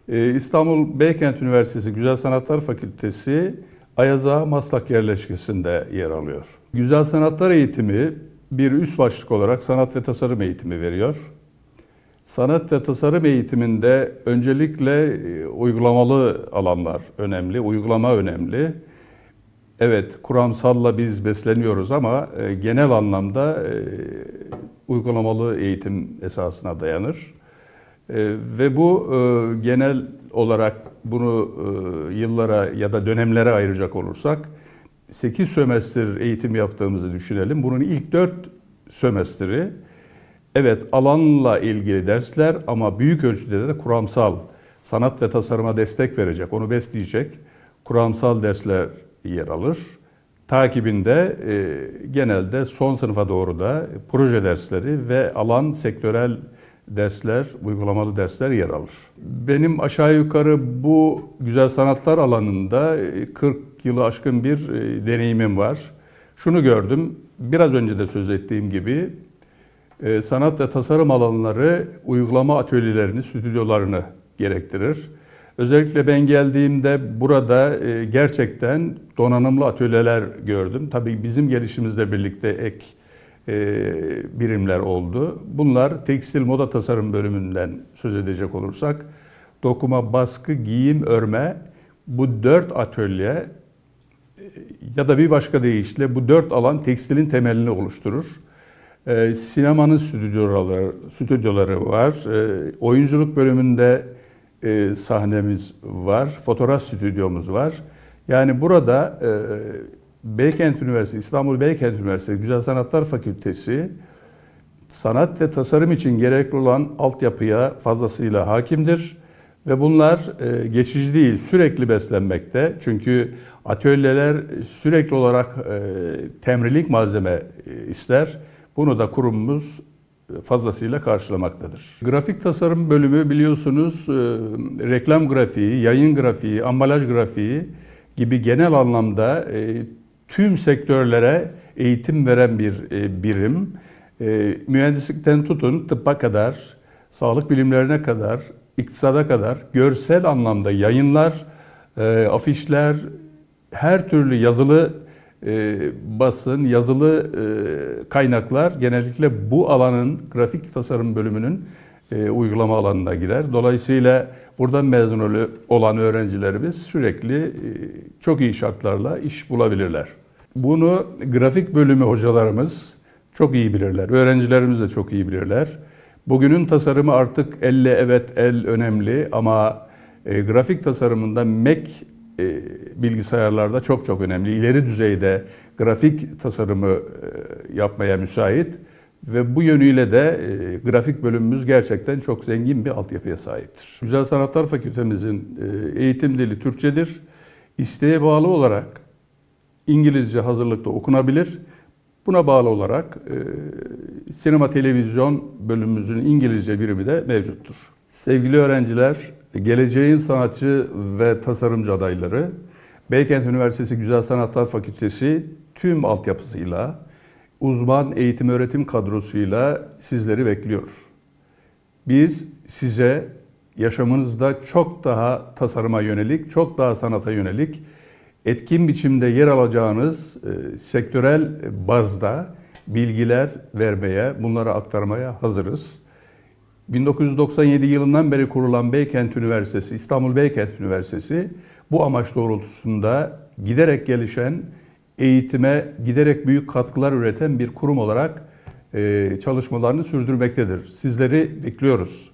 İstanbul Beykent Üniversitesi Güzel Sanatlar Fakültesi Ayaz Ağa Maslak yerleşkesinde yer alıyor. Güzel sanatlar eğitimi bir üst başlık olarak sanat ve tasarım eğitimi veriyor. Sanat ve tasarım eğitiminde öncelikle uygulamalı alanlar önemli, uygulama önemli. Evet, kuramsalla biz besleniyoruz ama genel anlamda uygulamalı eğitim esasına dayanır. Ve bu genel olarak bunu yıllara ya da dönemlere ayıracak olursak 8 sömestr eğitim yaptığımızı düşünelim. Bunun ilk 4 sömestri evet alanla ilgili dersler ama büyük ölçüde de kuramsal sanat ve tasarıma destek verecek, onu besleyecek kuramsal dersler yer alır. Takibinde genelde son sınıfa doğru da proje dersleri ve alan sektörel dersler, uygulamalı dersler yer alır. Benim aşağı yukarı bu güzel sanatlar alanında 40 yılı aşkın bir deneyimim var. Şunu gördüm, biraz önce de söz ettiğim gibi sanat ve tasarım alanları uygulama atölyelerini, stüdyolarını gerektirir. Özellikle ben geldiğimde burada gerçekten donanımlı atölyeler gördüm. Tabii bizim gelişimizle birlikte ek birimler oldu. Bunlar tekstil moda tasarım bölümünden söz edecek olursak, dokuma, baskı, giyim, örme bu 4 atölye ya da bir başka deyişle bu 4 alan tekstilin temelini oluşturur. Sinemanın stüdyoları var. Oyunculuk bölümünde sahnemiz var. Fotoğraf stüdyomuz var. Yani burada Beykent Üniversitesi, İstanbul Beykent Üniversitesi Güzel Sanatlar Fakültesi sanat ve tasarım için gerekli olan altyapıya fazlasıyla hakimdir. Ve bunlar geçici değil, sürekli beslenmekte. Çünkü atölyeler sürekli olarak temrilik malzeme ister. Bunu da kurumumuz fazlasıyla karşılamaktadır. Grafik tasarım bölümü biliyorsunuz reklam grafiği, yayın grafiği, ambalaj grafiği gibi genel anlamda tüm sektörlere eğitim veren bir birim. Mühendislikten tutun tıbba kadar, sağlık bilimlerine kadar, iktisada kadar görsel anlamda yayınlar, afişler, her türlü yazılı basın, yazılı kaynaklar genellikle bu alanın grafik tasarım bölümünün uygulama alanına girer. Dolayısıyla buradan mezun olan öğrencilerimiz sürekli çok iyi şartlarla iş bulabilirler. Bunu grafik bölümü hocalarımız çok iyi bilirler, öğrencilerimiz de çok iyi bilirler. Bugünün tasarımı artık elle evet el önemli ama grafik tasarımında Mac bilgisayarlarda çok önemli. İleri düzeyde grafik tasarımı yapmaya müsait ve bu yönüyle de grafik bölümümüz gerçekten çok zengin bir altyapıya sahiptir. Güzel Sanatlar Fakültemizin eğitim dili Türkçedir. İsteğe bağlı olarak İngilizce hazırlıkta okunabilir. Buna bağlı olarak sinema televizyon bölümümüzün İngilizce birimi de mevcuttur. Sevgili öğrenciler, geleceğin sanatçı ve tasarımcı adayları, Beykent Üniversitesi Güzel Sanatlar Fakültesi tüm altyapısıyla, uzman eğitim öğretim kadrosuyla sizleri bekliyor. Biz size yaşamınızda çok daha tasarıma yönelik, çok daha sanata yönelik, etkin biçimde yer alacağınız sektörel bazda bilgiler vermeye, bunları aktarmaya hazırız. 1997 yılından beri kurulan Beykent Üniversitesi, İstanbul Beykent Üniversitesi bu amaç doğrultusunda giderek gelişen, eğitime giderek büyük katkılar üreten bir kurum olarak çalışmalarını sürdürmektedir. Sizleri bekliyoruz.